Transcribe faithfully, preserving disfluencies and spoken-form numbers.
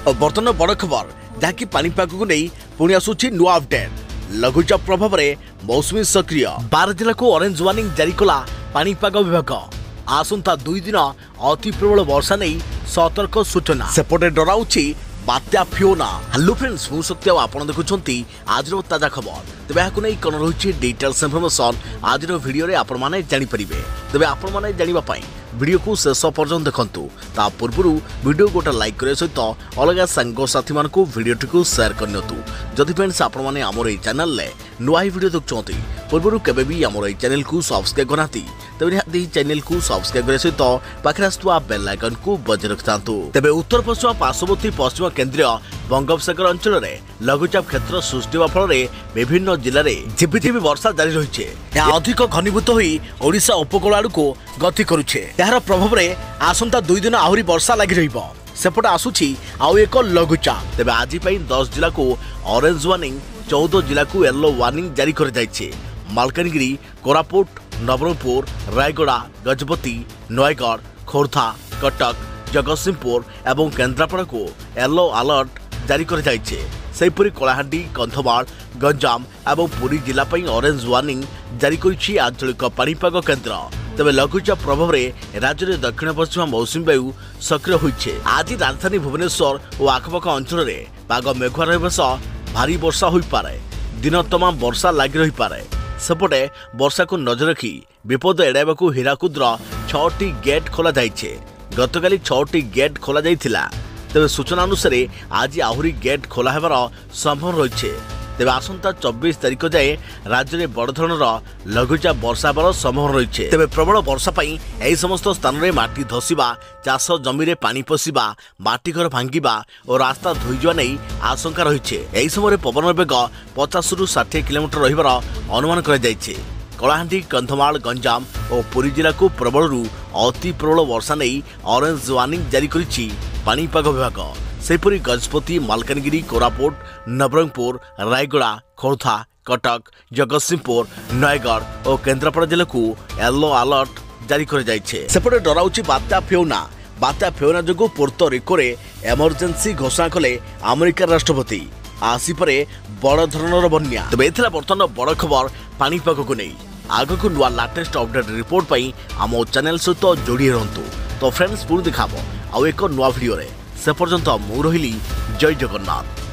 बर्तमान बड़ खबर जहाँकि पानीपाग को नहीं पुणी आसूची नुआ अपडेट। लघुचाप प्रभाव में मौसुमी सक्रिय बार जिला को ऑरेंज वार्निंग जारी कला पानीपाग विभाग। आसंता दुई दिन अति प्रबल वर्षा नहीं सतर्क सूचना सेपटे डराउची बात्या फियोना। हेलो फ्रेंड्स, मु सत्य आपन देखुछंती आजिर ताजा खबर। तबे याकु नै कोन रहुछि डिटेल्स इन्फॉर्मेशन आजिर वीडियो रे आपन माने जानि परिबे। तबे आपन माने जानिबा पई वीडियो को शेष पर्यंत देखंतु। ता पूर्वरु वीडियो गोटा लाइक करे सहित अलगा संग साथी मान को वीडियो टिकु शेयर करनियतु। जदि फ्रेंड्स आपन माने हमर ए चैनल ले नुआ वीडियो देखुछंती पूर्वरु केबे भी हमर ए चैनल को सब्सक्राइब करनाती तबे यदि चैनल को सब्सक्राइब करे सहित पाखरे आस्तुआ बेल आइकन को बजाय रखतांतु। तबे उत्तर पश्चिम पार्श्ववर्ती पश्चिम केंद्रीय बंगोपसागर अंचल में लघुचाप क्षेत्र सृष्टि होगा फल विभिन्न जिले में झिपिझिपि वर्षा जारी रही है। अधिक घनीभूत हो ओडिशा उपकूल आड़ को गति करुछे। यार प्रभाव में आसंता दुई दिन आहरी वर्षा लगी रहिबो। सेपटे आसुछि आउ एक लघुचाप। तेबे आज दस जिला को ऑरेंज वार्निंग, चौदह जिला को येलो वार्निंग जारी कर जाइछे। मालकानगिरी, कोरापुट, नवरंगपुर, रायगड़ा, गजपति, नयगढ़, खोर्धा, कटक, जगतसिंहपुर एवं केन्द्रापड़ा को येलो अलर्ट जारी कर जाइछे। सेहिपरि कलाहांडी, कंधमाल, गंजाम एवं पुरी जिला पई ऑरेंज वार्निंग जारी करिछि आंचलिक पाणीपाग केन्द्र। तबे लघुचाप प्रभाव में राज्य में दक्षिण पश्चिम मौसुमी वायु सक्रिय होइछे। आज राजधानी भुवनेश्वर और आखपाख अंचल में पाग मेघुआ रहिबा सह भारी वर्षा होई पारे। दिन तमाम वर्षा लगी रही पारे। सेपटे वर्षा को नजर रखी विपद एड़ाइबाकू हीराकुद्र छटी गेट खोल जाइछे। गतकाली छटी गेट खोल जाइथिला। तेबे सूचना अनुसार आज आहरी गेट खोला हेबार संभावना रही है। तेबे आसंता चौबीस तारिख जाए राज्य में बड़ धरणर लघुचाप वर्षा हेबार संभावना रही है। तेबे प्रबल वर्षा पई एही समस्त स्थान में माटी धसिबा, चाष जमी में पानी पशिबा, माटी घर भांगिबा और रास्ता धोई जावा नहीं आशंका रही है। एही समय पवन बेग पचास रु षाठी किलोमीटर रहिबार अनुमान करा जायछि। कलाहांडी, कंधमाल, गंजाम और पुरी जिला को प्रबल अति प्रबल वर्षा नहीं ऑरेंज वार्निंग जारी करिछि पाणीपाग विभाग। सेहिपरि गजपति, मालकानगिरी, कोरापुट, नवरंगपुर, रायगड़ा, खोर्धा, कटक, जगतसिंहपुर, नयगढ़ और केन्द्रापड़ा जिला को येलो अलर्ट जारी कर जाइछे। सेपटे डराउछि बात्या फियोना। बात्या फियोना जोगु पोर्तो रिको रे इमरजेंसी घोषणा कले अमेरिका राष्ट्रपति। आसिपरे बड़ धरणर बन्या। तबे एथिला बर्तमान बड़ खबर पाणीपाग को नहीं। आग को नुआ लाटेस्ट अपडेट रिपोर्ट पई आम चैनल सहित जोड़ी रहंतु। तो फ्रेंड्स पुणी देखाबो आउ एक नुआ वीडियो रे। से पर्यंत मु रहिली। जय जगन्नाथ।